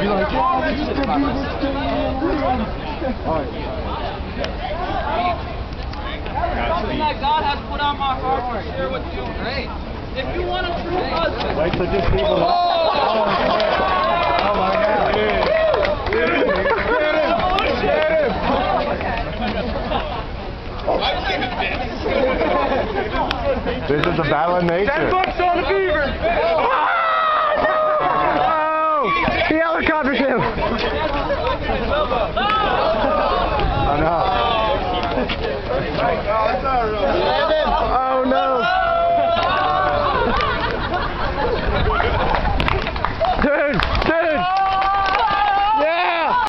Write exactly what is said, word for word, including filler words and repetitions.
like, oh, this is the Beaver thing. Something that God has put on my heart to share with you. Great. If you want a true husband. Wait till just people. Oh, oh my God. This is the battle of nature. Ten bucks on the Beaver. Oh! He helicopters him. Oh no. Oh, that's not real.